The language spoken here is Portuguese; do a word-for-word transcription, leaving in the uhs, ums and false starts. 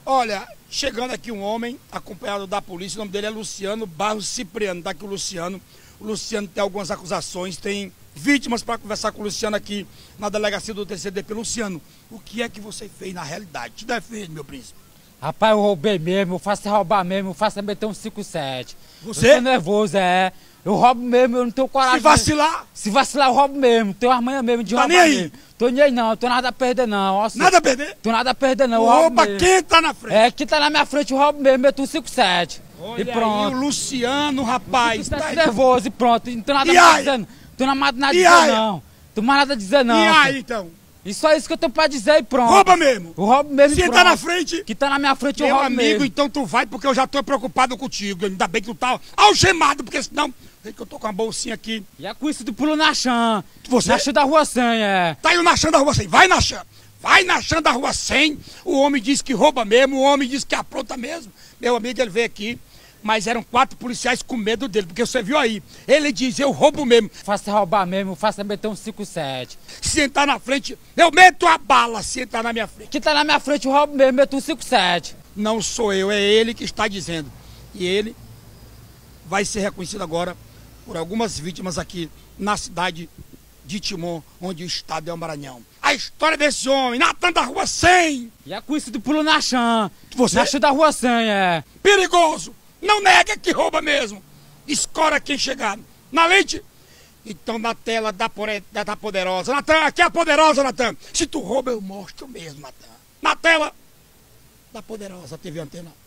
Olha, chegando aqui um homem, acompanhado da polícia, o nome dele é Luciano Barros Cipriano. Tá aqui o Luciano. O Luciano tem algumas acusações, tem vítimas para conversar com o Luciano aqui na delegacia do T C D P. Luciano, o que é que você fez na realidade? Te defende, meu príncipe. Rapaz, eu roubei mesmo, eu faço roubar mesmo, eu faço meter um cinco sete. Você? Eu tô nervoso, é. Eu roubo mesmo, eu não tenho coragem. Se vacilar? Se vacilar, eu roubo mesmo. Tenho as manhas mesmo de Tá roubar nem aí? mesmo. Tô nem aí não, tô nada a perder não. Nossa, Nada a perder? Tô nada a perder não, eu roubo Opa, mesmo. quem tá na frente? É, quem tá na minha frente, eu roubo mesmo, meto um cinco sete. Olha E pronto. aí, o Luciano, rapaz. Tá Tá... nervoso e pronto, não tô nada E a aí? dizer não. Tô nada a E dizer aí? não. Tô mais nada a dizer não. E aí, filho. então? E só isso que eu tenho pra dizer e pronto. Rouba mesmo? Eu roubo mesmo e Se pronto. tá na frente... Que tá na minha frente, eu Meu roubo amigo, mesmo. então tu vai, porque eu já tô preocupado contigo. Ainda bem que tu tá algemado, porque senão... Vê que eu tô com uma bolsinha aqui. E é com isso do pulo na chã. Você? Na chã da rua cem, é. Tá indo na chã da rua cem. Vai na chã. Vai na chã da rua cem. O homem diz que rouba mesmo, o homem diz que apronta mesmo. Meu amigo, ele veio aqui, mas eram quatro policiais com medo dele, porque você viu aí. Ele diz, eu roubo mesmo. Faço roubar mesmo, faço meter um cinco sete. Se entrar na frente, eu meto a bala se entrar na minha frente. Que tá na minha frente, eu roubo mesmo, meto um cinco sete. Não sou eu, é ele que está dizendo. E ele vai ser reconhecido agora por algumas vítimas aqui na cidade de Timon, onde o estado é o Maranhão. A história desse homem, Natan da rua cem. E é com isso do pulo na chã. Você? Na chã da rua cem, é. Perigoso. Não nega que rouba mesmo. Escora quem chegar. Na lente. Então na tela da, pore... da poderosa. Natan, aqui é a poderosa, Natan. Se tu rouba, eu mostro mesmo, Natan. Na tela da poderosa T V Antena.